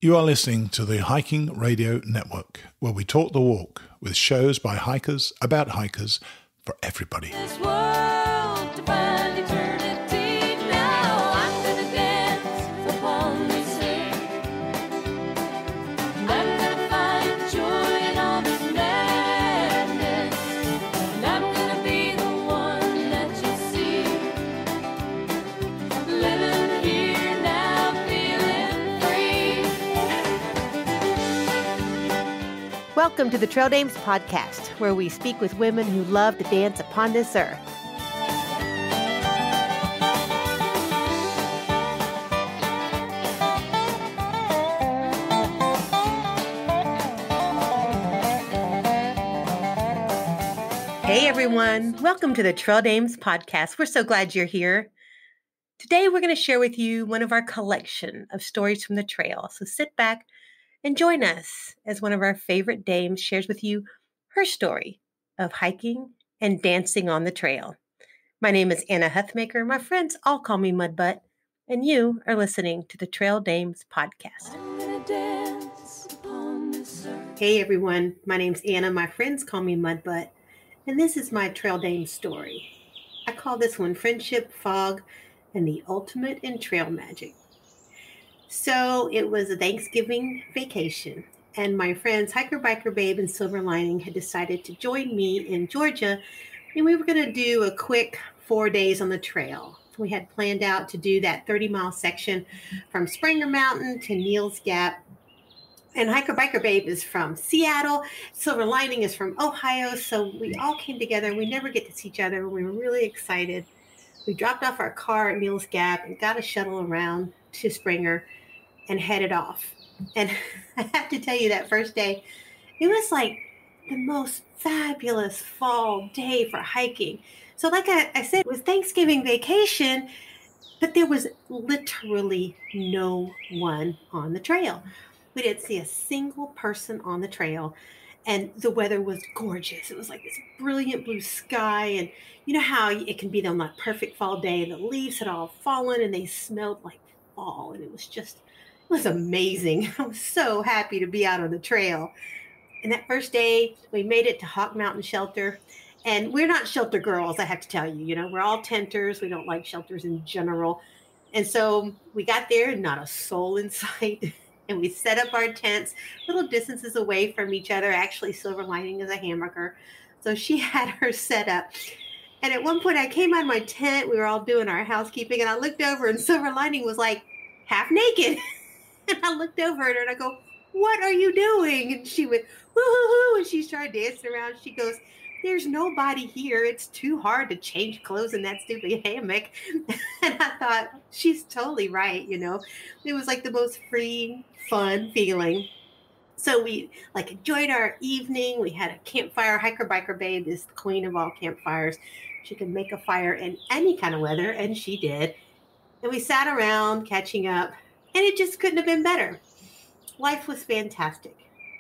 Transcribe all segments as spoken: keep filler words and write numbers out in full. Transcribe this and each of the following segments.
You are listening to the Hiking Radio Network, where we talk the walk with shows by hikers, about hikers, for everybody. This world to find eternity. Now I'm gonna dance upon this earth. And I'm gonna find joy in all this madness. And I'm gonna be the one that you see. Living here now, feeling free. Welcome to the Trail Dames podcast, where we speak with women who love to dance upon this earth. Hey everyone, welcome to the Trail Dames podcast. We're so glad you're here. Today we're going to share with you one of our collection of stories from the trail. So sit back and join us as one of our favorite dames shares with you her story of hiking and dancing on the trail. My name is Anna Huthmaker. My friends all call me Mudbutt, and you are listening to the Trail Dames podcast. I'm gonna dance upon this earth. Hey everyone, my name's Anna. My friends call me Mudbutt, and this is my Trail Dames story. I call this one Friendship, Fog, and the Ultimate in Trail Magic. So it was a Thanksgiving vacation, and my friends Hiker Biker Babe and Silver Lining had decided to join me in Georgia, and we were going to do a quick four days on the trail. We had planned out to do that thirty mile section from Springer Mountain to Neal's Gap. And Hiker Biker Babe is from Seattle. Silver Lining is from Ohio. So we all came together, and we never get to see each other. We were really excited. We dropped off our car at Neal's Gap and got a shuttle around to Springer and headed off. And I have to tell you, that first day, it was like the most fabulous fall day for hiking. So like I, I said, it was Thanksgiving vacation, but there was literally no one on the trail. We didn't see a single person on the trail, and the weather was gorgeous. It was like this brilliant blue sky, and you know how it can be on that perfect fall day, and the leaves had all fallen, and they smelled like fall, and it was just It was amazing. I was so happy to be out on the trail. And that first day, we made it to Hawk Mountain Shelter. And we're not shelter girls, I have to tell you. You know, we're all tenters. We don't like shelters in general. And so we got there and not a soul in sight. And we set up our tents little distances away from each other. Actually, Silver Lining is a hammocker. So she had her set up. And at one point, I came out of my tent. We were all doing our housekeeping. And I looked over, and Silver Lining was like half naked. And I looked over at her and I go, "What are you doing?" And she went, "Woo-hoo-hoo," and she started dancing around. She goes, "There's nobody here. It's too hard to change clothes in that stupid hammock." And I thought, she's totally right, you know. It was like the most free, fun feeling. So we like enjoyed our evening. We had a campfire. Hiker Biker Babe is the queen of all campfires. She could make a fire in any kind of weather, and she did. And we sat around catching up. And it just couldn't have been better. Life was fantastic.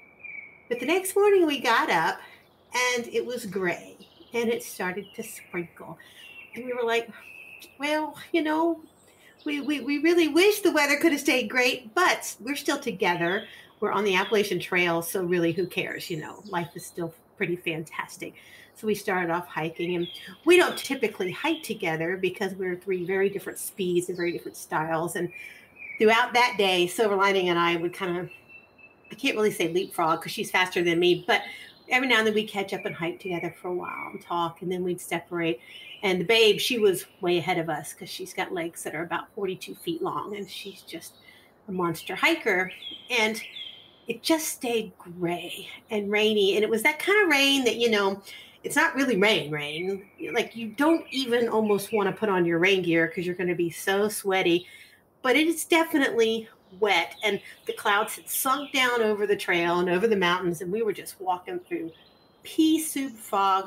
But the next morning we got up and it was gray and it started to sprinkle. And we were like, well, you know, we, we, we really wish the weather could have stayed great, but we're still together. We're on the Appalachian Trail, so really who cares? You know, life is still pretty fantastic. So we started off hiking, and we don't typically hike together because we're three very different speeds and very different styles. And throughout that day, Silver Lining and I would kind of, I can't really say leapfrog because she's faster than me, but every now and then we'd catch up and hike together for a while and talk, and then we'd separate. And the babe, she was way ahead of us because she's got legs that are about forty-two feet long, and she's just a monster hiker. And it just stayed gray and rainy. And it was that kind of rain that, you know, it's not really rain, rain. Like you don't even almost want to put on your rain gear because you're going to be so sweaty. But it is definitely wet, and the clouds had sunk down over the trail and over the mountains, and we were just walking through pea soup fog,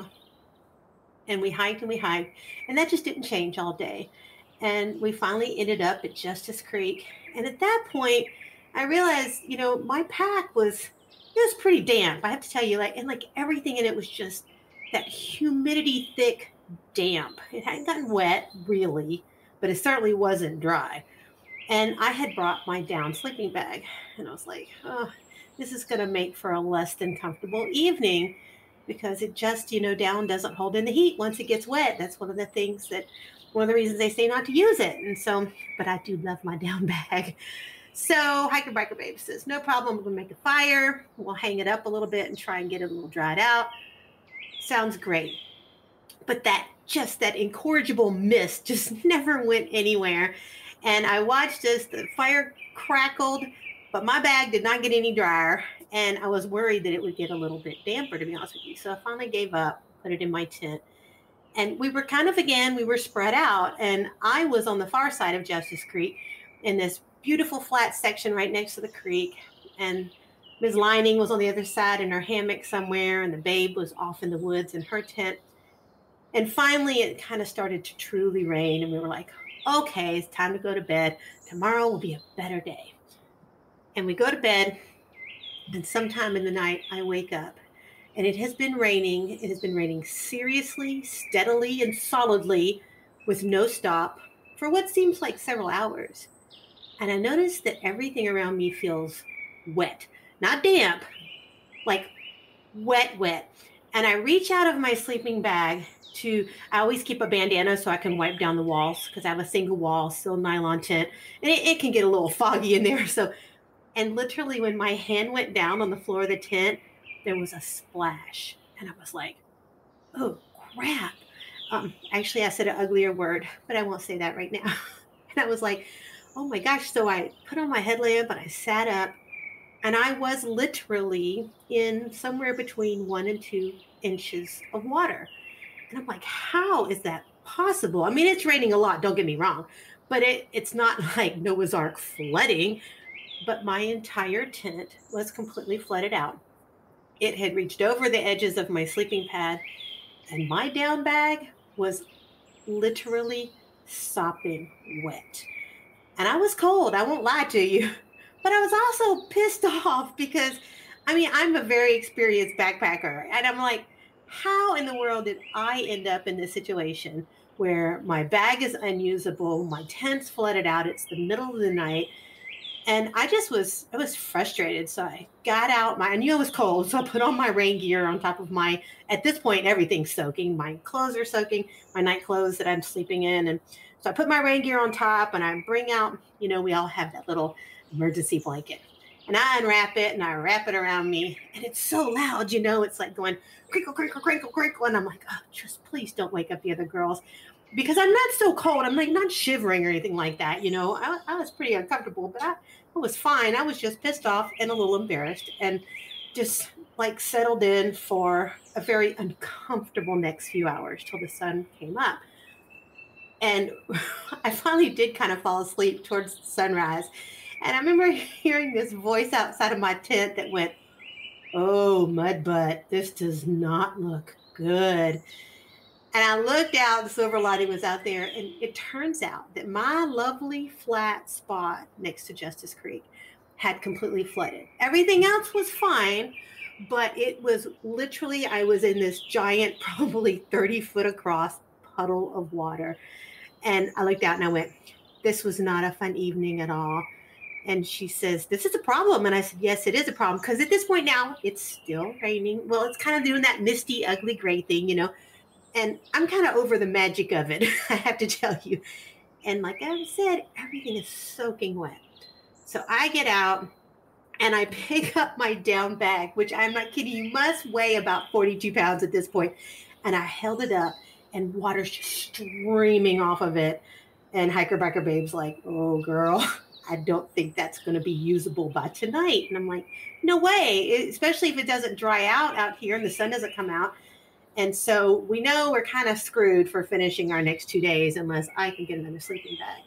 and we hiked and we hiked, and that just didn't change all day. And we finally ended up at Justice Creek, and at that point, I realized, you know, my pack was, it was pretty damp, I have to tell you, like, and like everything in it was just that humidity thick damp. It hadn't gotten wet, really, but it certainly wasn't dry. And I had brought my down sleeping bag. And I was like, oh, this is going to make for a less than comfortable evening because it just, you know, down doesn't hold in the heat once it gets wet. That's one of the things that, one of the reasons they say not to use it. And so, but I do love my down bag. So Hiker Biker Babe says, no problem. We're going to make a fire. We'll hang it up a little bit and try and get it a little dried out. Sounds great. But that just, that incorrigible mist just never went anywhere. And I watched as the fire crackled, but my bag did not get any drier. And I was worried that it would get a little bit damper, to be honest with you. So I finally gave up, put it in my tent. And we were kind of, again, we were spread out. And I was on the far side of Justice Creek in this beautiful flat section right next to the creek. And Miz Lining was on the other side in her hammock somewhere. And the babe was off in the woods in her tent. And finally, it kind of started to truly rain. And we were like, okay, it's time to go to bed. Tomorrow will be a better day. And we go to bed, and sometime in the night, I wake up, and it has been raining. It has been raining seriously, steadily, and solidly with no stop for what seems like several hours. And I notice that everything around me feels wet, not damp, like wet, wet. And I reach out of my sleeping bag to, I always keep a bandana so I can wipe down the walls because I have a single wall, still nylon tent, and it, it can get a little foggy in there. So, and literally when my hand went down on the floor of the tent, there was a splash. And I was like, oh, crap. Um, actually, I said an uglier word, but I won't say that right now. And I was like, oh my gosh. So I put on my headlamp and I sat up, and I was literally in somewhere between one and two inches of water. And I'm like, how is that possible? I mean, it's raining a lot, don't get me wrong, but it, it's not like Noah's Ark flooding, but my entire tent was completely flooded out. It had reached over the edges of my sleeping pad, and my down bag was literally sopping wet. And I was cold, I won't lie to you, but I was also pissed off because, I mean, I'm a very experienced backpacker, and I'm like, how in the world did I end up in this situation where my bag is unusable, my tent's flooded out, it's the middle of the night, and I just was, I was frustrated. So I got out my, I knew it was cold, so I put on my rain gear on top of my, at this point, everything's soaking. My clothes are soaking, my night clothes that I'm sleeping in. And so I put my rain gear on top, and I bring out, you know, we all have that little emergency blanket. And I unwrap it and I wrap it around me, and it's so loud, you know, it's like going crinkle, crinkle, crinkle, crinkle. And I'm like, oh, just please don't wake up the other girls, because I'm not so cold. I'm like not shivering or anything like that. You know, I, I was pretty uncomfortable, but I, I was fine. I was just pissed off and a little embarrassed, and just like settled in for a very uncomfortable next few hours till the sun came up. And I finally did kind of fall asleep towards sunrise. And I remember hearing this voice outside of my tent that went, oh, mud butt, this does not look good. And I looked out, the silver lining was out there, and it turns out that my lovely flat spot next to Justice Creek had completely flooded. Everything else was fine, but it was literally, I was in this giant, probably thirty foot across puddle of water. And I looked out and I went, this was not a fun evening at all. And she says, this is a problem. And I said, yes, it is a problem. Because at this point now, it's still raining. Well, it's kind of doing that misty, ugly gray thing, you know. And I'm kind of over the magic of it, I have to tell you. And like I said, everything is soaking wet. So I get out and I pick up my down bag, which I'm not kidding you, must weigh about forty-two pounds at this point. And I held it up, and water's just streaming off of it. And Hiker Biker Babe's like, oh, girl, I don't think that's going to be usable by tonight. And I'm like, no way, especially if it doesn't dry out out here and the sun doesn't come out. And so we know we're kind of screwed for finishing our next two days unless I can get another sleeping bag.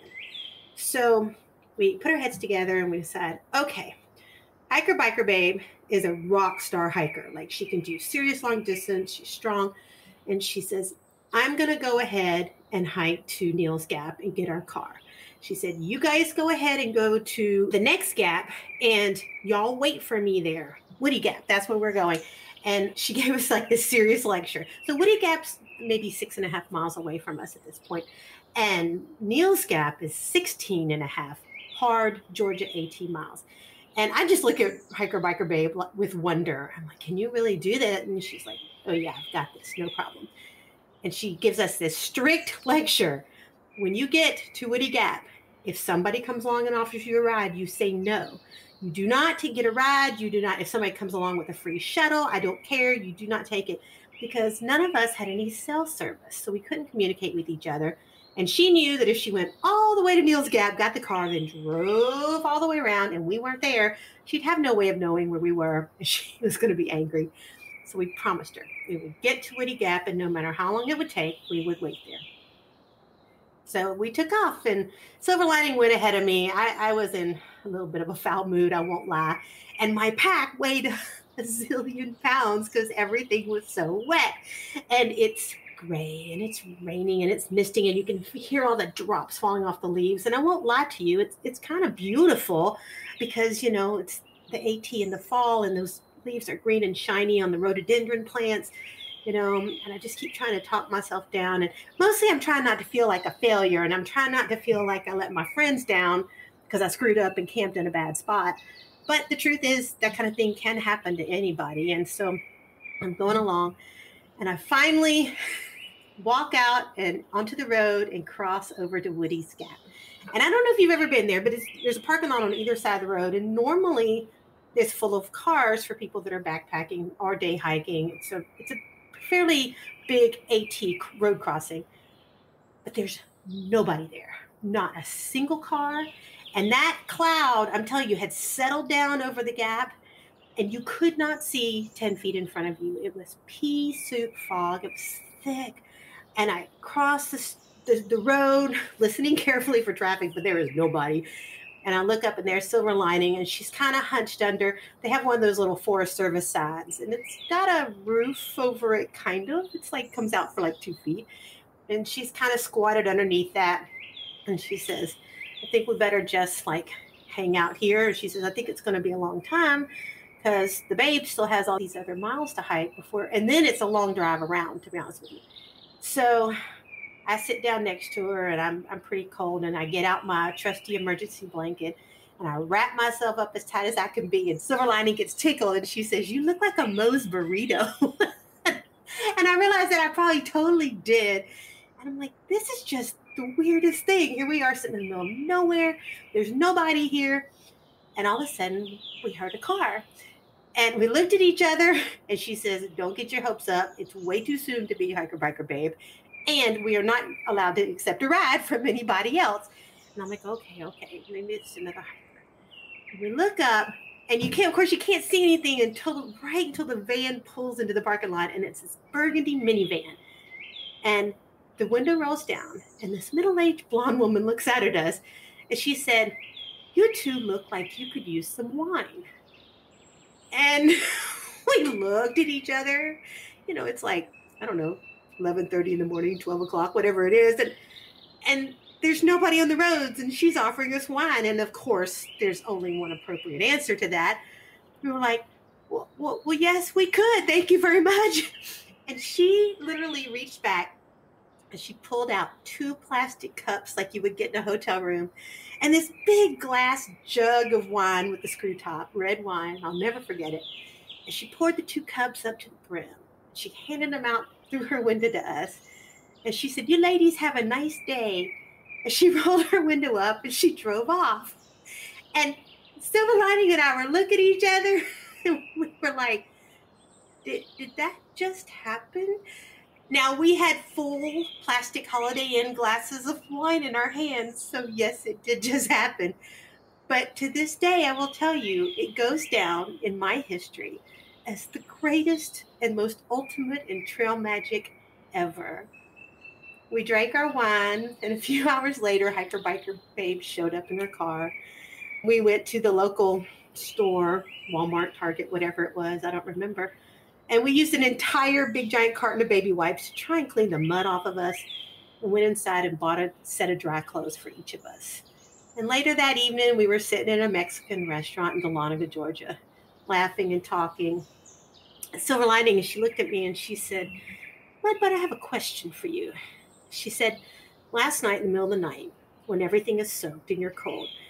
So we put our heads together and we decide, okay, Hiker Biker Babe is a rock star hiker. Like, she can do serious long distance. She's strong. And she says, I'm going to go ahead and hike to Neil's Gap and get our car. She said, you guys go ahead and go to the next gap, and y'all wait for me there. Woody Gap, that's where we're going. And she gave us like this serious lecture. So Woody Gap's maybe six and a half miles away from us at this point. And Neil's Gap is sixteen and a half. hard Georgia AT miles. And I just look at Hiker Biker Babe with wonder. I'm like, can you really do that? And she's like, oh yeah, I've got this, no problem. And she gives us this strict lecture. When you get to Woody Gap, if somebody comes along and offers you a ride, you say no. You do not take, get a ride. You do not, if somebody comes along with a free shuttle, I don't care. You do not take it, because none of us had any cell service. So we couldn't communicate with each other. And she knew that if she went all the way to Neal's Gap, got the car, then drove all the way around, and we weren't there, she'd have no way of knowing where we were. And she was going to be angry. So we promised her we would get to Woody Gap, and no matter how long it would take, we would wait there. So we took off, and Silver Lining went ahead of me. I, I was in a little bit of a foul mood, I won't lie. And my pack weighed a zillion pounds because everything was so wet. And it's gray, and it's raining, and it's misting, and you can hear all the drops falling off the leaves. And I won't lie to you, it's it's kind of beautiful because, you know, it's the AT in the fall, and those leaves are green and shiny on the rhododendron plants. You know, and I just keep trying to talk myself down. And mostly I'm trying not to feel like a failure. And I'm trying not to feel like I let my friends down because I screwed up and camped in a bad spot. But the truth is that kind of thing can happen to anybody. And so I'm going along, and I finally walk out and onto the road and cross over to Woody's Gap. And I don't know if you've ever been there, but it's, there's a parking lot on either side of the road. And normally it's full of cars for people that are backpacking or day hiking. So it's a fairly big AT road crossing, but there's nobody there, not a single car. And that cloud, I'm telling you, had settled down over the gap, and you could not see ten feet in front of you. It was pea soup fog. It was thick. And I crossed the, the, the road, listening carefully for traffic, but there was nobody. And I look up, and there's Silver Lining, and she's kind of hunched under. They have one of those little Forest Service signs, and it's got a roof over it, kind of. It's like comes out for like two feet. And she's kind of squatted underneath that. And she says, I think we better just like hang out here. And she says, I think it's going to be a long time because the babe still has all these other miles to hike before. And then it's a long drive around, to be honest with you. So I sit down next to her, and I'm I'm pretty cold, and I get out my trusty emergency blanket, and I wrap myself up as tight as I can be. And Silver Lining gets tickled, and she says, you look like a Moe's burrito. And I realized that I probably totally did. And I'm like, this is just the weirdest thing. Here we are sitting in the middle of nowhere. There's nobody here. And all of a sudden, we heard a car. And we looked at each other, and she says, don't get your hopes up. It's way too soon to be Hiker Biker Babe. And we are not allowed to accept a ride from anybody else. And I'm like, okay, okay, maybe it's another hiker. And we look up, and you can't, of course, you can't see anything until right until the van pulls into the parking lot, and it's this burgundy minivan. And the window rolls down, and this middle-aged blonde woman looks out at us, and she said, you two look like you could use some wine. And we looked at each other. You know, it's like, I don't know, eleven thirty in the morning, twelve o'clock, whatever it is. And and there's nobody on the roads, and she's offering us wine. And of course, there's only one appropriate answer to that. We were like, well, well, well yes, we could. Thank you very much. And she literally reached back, and she pulled out two plastic cups like you would get in a hotel room, and this big glass jug of wine with the screw top, red wine. I'll never forget it. And she poured the two cups up to the brim. She handed them out through her window to us. And she said, you ladies have a nice day. And she rolled her window up, and she drove off. And Silver Lining and I were looking at each other, and we were like, did, did that just happen? Now, we had full plastic Holiday Inn glasses of wine in our hands, so yes, it did just happen. But to this day, I will tell you, it goes down in my history as the greatest and most ultimate in trail magic ever. We drank our wine, and a few hours later, Hiker Biker Babe showed up in her car. We went to the local store, Walmart, Target, whatever it was, I don't remember. And we used an entire big giant carton of baby wipes to try and clean the mud off of us. And went inside and bought a set of dry clothes for each of us. And later that evening, we were sitting in a Mexican restaurant in Dahlonega, Georgia, laughing and talking. Silver Lining, and she looked at me and she said, Mud, but I have a question for you. She said, last night in the middle of the night, when everything is soaked and you're cold,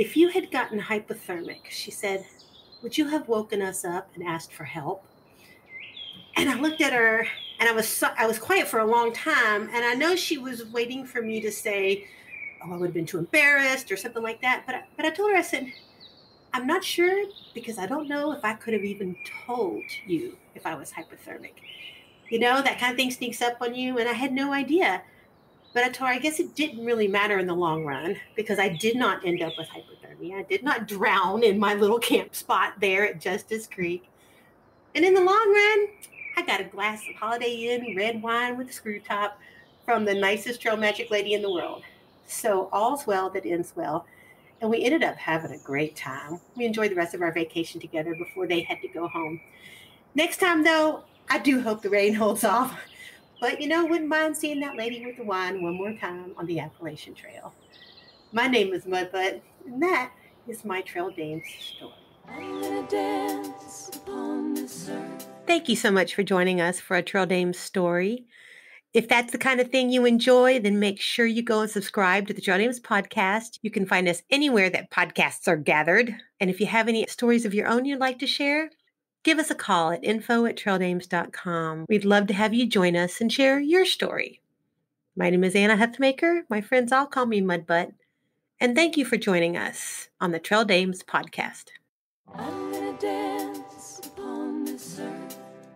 if you had gotten hypothermic, she said, would you have woken us up and asked for help? And I looked at her, and I was so, I was quiet for a long time, and I know she was waiting for me to say, oh, I would have been too embarrassed or something like that. But I, but I told her, I said, I'm not sure, because I don't know if I could have even told you if I was hypothermic. You know, that kind of thing sneaks up on you, and I had no idea. But I told her, I guess it didn't really matter in the long run, because I did not end up with hypothermia. I did not drown in my little camp spot there at Justice Creek. And in the long run, I got a glass of Holiday Inn red wine with a screw top from the nicest trail magic lady in the world. So all's well that ends well. And we ended up having a great time. We enjoyed the rest of our vacation together before they had to go home. Next time, though, I do hope the rain holds off. But, you know, wouldn't mind seeing that lady with the wine one more time on the Appalachian Trail. My name is Mudbutt, and that is my Trail Dames story. I'm gonna dance upon this earth. Thank you so much for joining us for a Trail Dames story. If that's the kind of thing you enjoy, then make sure you go and subscribe to the Trail Dames podcast. You can find us anywhere that podcasts are gathered. And if you have any stories of your own you'd like to share, give us a call at info at trail dames dot com. We'd love to have you join us and share your story. My name is Anna Huthmaker. My friends all call me Mudbutt. And thank you for joining us on the Trail Dames podcast. I'm gonna dance upon this earth.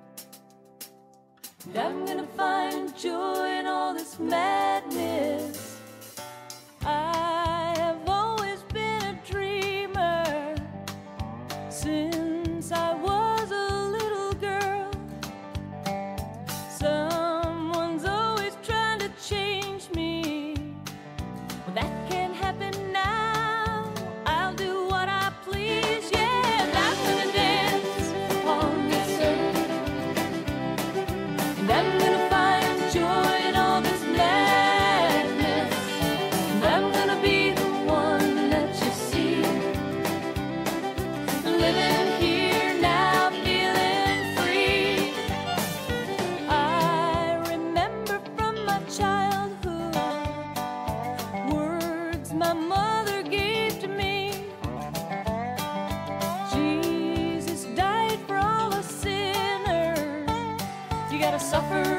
And I'm gonna find joy in all this madness. I have always been a dreamer since I was a little girl. Someone's always trying to change me. Well, that can't happen now. I'll do what I please. Yeah, I'm gonna dance upon this earth. And I'm gonna find joy in all this madness. And I'm gonna be the one that you see. Living here now, feeling free. I remember from my childhood words my mother gave to me. Jesus died for all the sinners. You gotta suffer